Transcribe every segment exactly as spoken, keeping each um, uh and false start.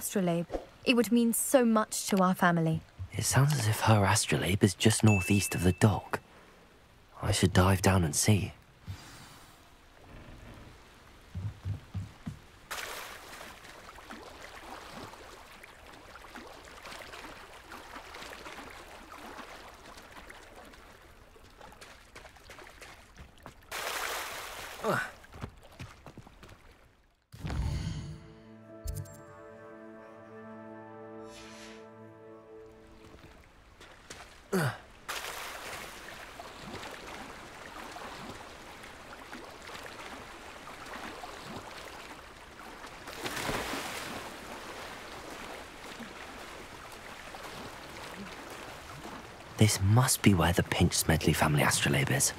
astrolabe. It would mean so much to our family. It sounds as if her astrolabe is just northeast of the dock. I should dive down and see. Ugh. Ugh. This must be where the Pinch Smedley family astrolabe is.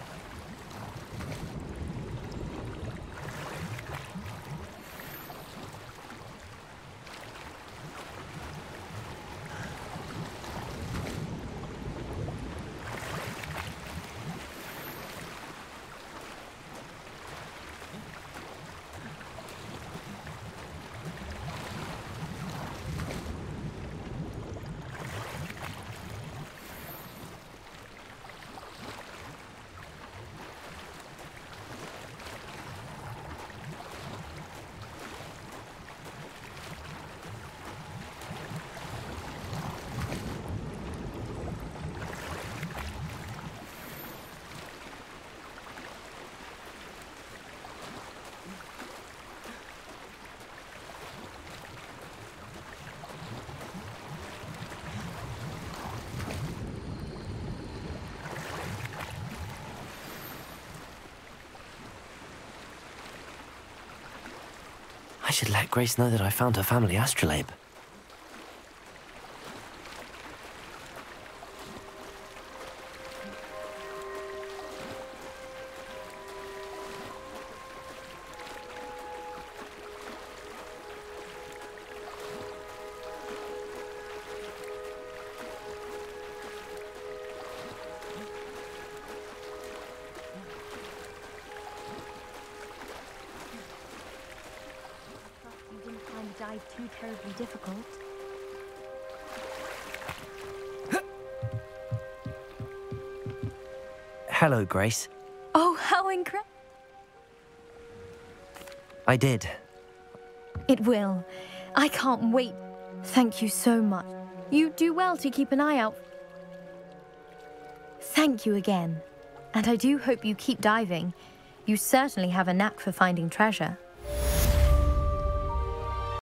I should let Grace know that I found her family astrolabe. Dive too terribly difficult. Hello, Grace. Oh, how incredible! I did. It will. I can't wait. Thank you so much. You do well to keep an eye out. Thank you again. And I do hope you keep diving. You certainly have a knack for finding treasure.